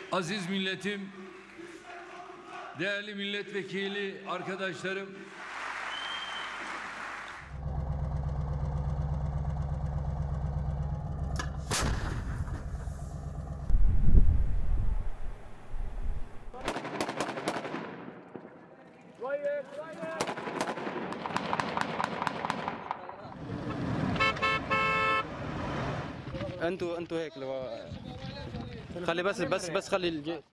Aziz milletim, değerli milletvekili arkadaşlarım, انتوا هيك لو خلي بس خلي